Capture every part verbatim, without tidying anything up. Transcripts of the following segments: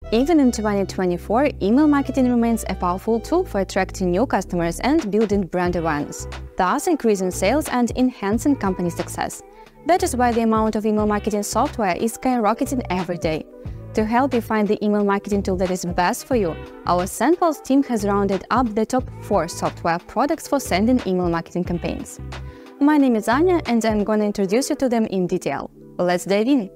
Even in twenty twenty-four, email marketing remains a powerful tool for attracting new customers and building brand awareness, thus increasing sales and enhancing company success. That is why the amount of email marketing software is skyrocketing every day. To help you find the email marketing tool that is best for you, our SendPulse team has rounded up the top four software products for sending email marketing campaigns. My name is Anya, and I'm going to introduce you to them in detail. Let's dive in!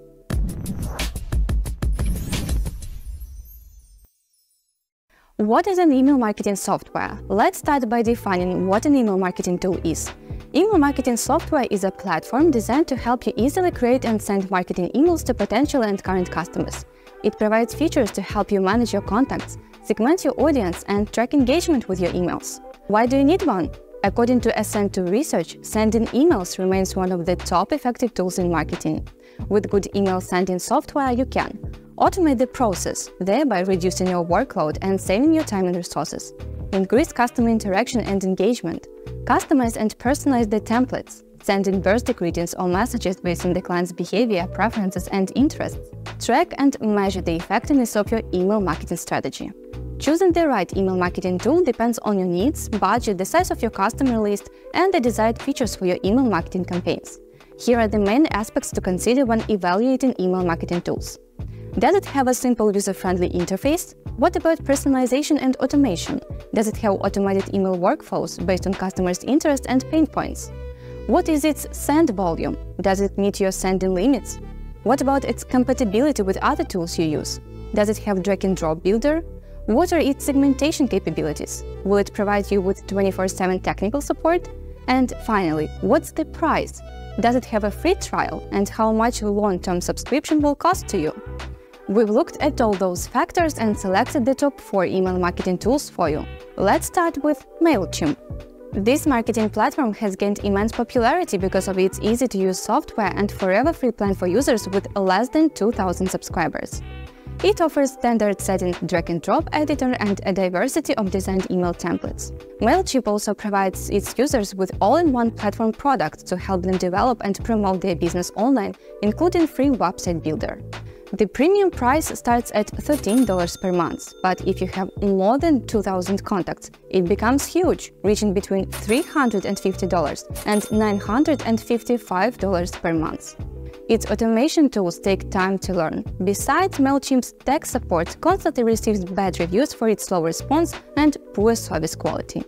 What is an email marketing software? Let's start by defining what an email marketing tool is. Email marketing software is a platform designed to help you easily create and send marketing emails to potential and current customers. It provides features to help you manage your contacts, segment your audience, and track engagement with your emails. Why do you need one? According to S N two research, sending emails remains one of the top effective tools in marketing. With good email sending software, you can automate the process, thereby reducing your workload and saving your time and resources. Increase customer interaction and engagement. Customize and personalize the templates, sending birthday greetings or messages based on the client's behavior, preferences, and interests. Track and measure the effectiveness of your email marketing strategy. Choosing the right email marketing tool depends on your needs, budget, the size of your customer list, and the desired features for your email marketing campaigns. Here are the main aspects to consider when evaluating email marketing tools. Does it have a simple user-friendly interface? What about personalization and automation? Does it have automated email workflows based on customers' interests and pain points? What is its send volume? Does it meet your sending limits? What about its compatibility with other tools you use? Does it have drag-and-drop builder? What are its segmentation capabilities? Will it provide you with twenty-four seven technical support? And finally, what's the price? Does it have a free trial? And how much a long-term subscription will cost to you? We've looked at all those factors and selected the top four email marketing tools for you. Let's start with Mailchimp. This marketing platform has gained immense popularity because of its easy-to-use software and forever free plan for users with less than two thousand subscribers. It offers standard setting drag-and-drop editor and a diversity of designed email templates. Mailchimp also provides its users with all-in-one platform products to help them develop and promote their business online, including free website builder. The premium price starts at thirteen dollars per month, but if you have more than two thousand contacts, it becomes huge, reaching between three hundred fifty dollars and nine hundred fifty-five dollars per month. Its automation tools take time to learn. Besides, Mailchimp's tech support constantly receives bad reviews for its slow response and poor service quality.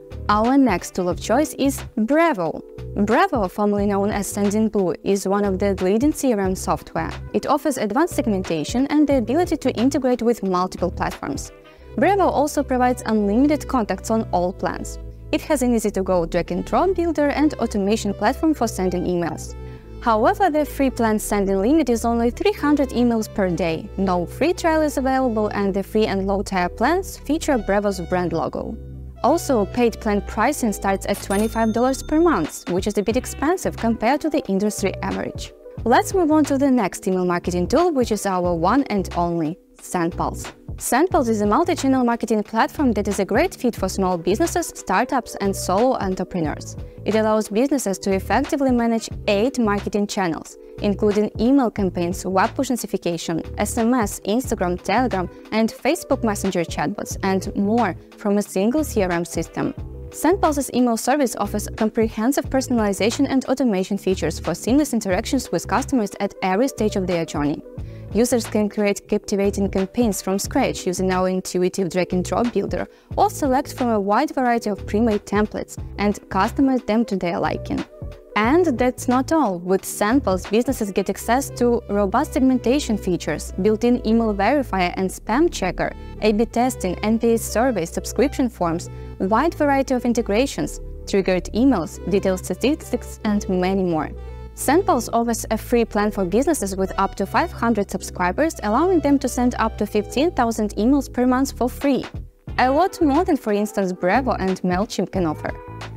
Our next tool of choice is Brevo. Brevo, formerly known as SendinBlue, is one of the leading C R M software. It offers advanced segmentation and the ability to integrate with multiple platforms. Brevo also provides unlimited contacts on all plans. It has an easy-to-go drag-and-drop builder and automation platform for sending emails. However, the free plan sending limit is only three hundred emails per day. No free trial is available, and the free and low-tier plans feature Brevo's brand logo. Also, paid plan pricing starts at twenty-five dollars per month, which is a bit expensive compared to the industry average. Let's move on to the next email marketing tool, which is our one and only SendPulse. SendPulse is a multi-channel marketing platform that is a great fit for small businesses, startups, and solo entrepreneurs. It allows businesses to effectively manage eight marketing channels, including email campaigns, web push notification, S M S, Instagram, Telegram, and Facebook Messenger chatbots, and more from a single C R M system. SendPulse's email service offers comprehensive personalization and automation features for seamless interactions with customers at every stage of their journey. Users can create captivating campaigns from scratch using our intuitive drag-and-drop builder, or select from a wide variety of pre-made templates and customize them to their liking. And that's not all. With SendPulse, businesses get access to robust segmentation features, built-in email verifier and spam checker, A B testing, N P S surveys, subscription forms, wide variety of integrations, triggered emails, detailed statistics, and many more. SendPulse offers a free plan for businesses with up to five hundred subscribers, allowing them to send up to fifteen thousand emails per month for free. A lot more than, for instance, Brevo and Mailchimp can offer.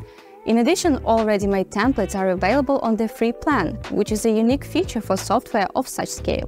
In addition, already made templates are available on the free plan, which is a unique feature for software of such scale.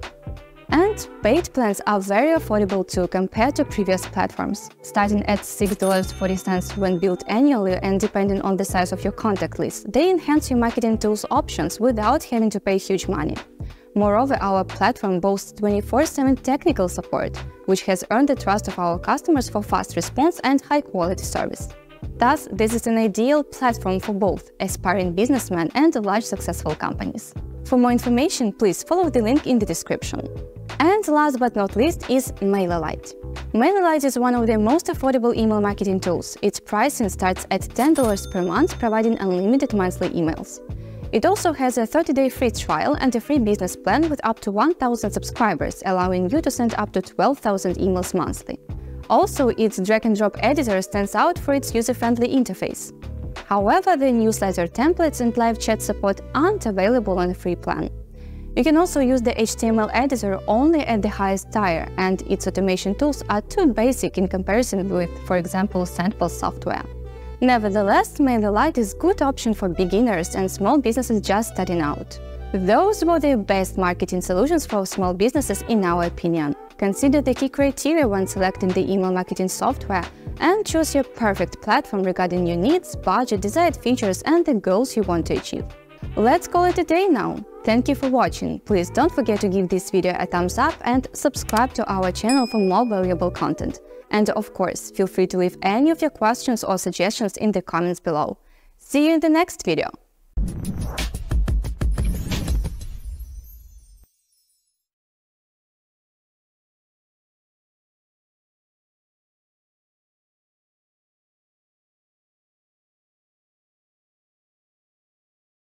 And paid plans are very affordable too compared to previous platforms, starting at six dollars and forty cents when billed annually, and depending on the size of your contact list, they enhance your marketing tools options without having to pay huge money. Moreover, our platform boasts twenty-four seven technical support, which has earned the trust of our customers for fast response and high-quality service. Thus, this is an ideal platform for both aspiring businessmen and large successful companies. For more information, please follow the link in the description. And last but not least is MailerLite. MailerLite is one of the most affordable email marketing tools. Its pricing starts at ten dollars per month, providing unlimited monthly emails. It also has a thirty day free trial and a free business plan with up to one thousand subscribers, allowing you to send up to twelve thousand emails monthly. Also, its drag-and-drop editor stands out for its user-friendly interface. However, the newsletter templates and live chat support aren't available on a free plan. You can also use the H T M L editor only at the highest tier, and its automation tools are too basic in comparison with, for example, SendPulse software. Nevertheless, MailerLite is a good option for beginners and small businesses just starting out. Those were the best marketing solutions for small businesses in our opinion. Consider the key criteria when selecting the email marketing software and choose your perfect platform regarding your needs, budget, desired features, and the goals you want to achieve. Let's call it a day now. Thank you for watching. Please don't forget to give this video a thumbs up and subscribe to our channel for more valuable content. And of course, feel free to leave any of your questions or suggestions in the comments below. See you in the next video!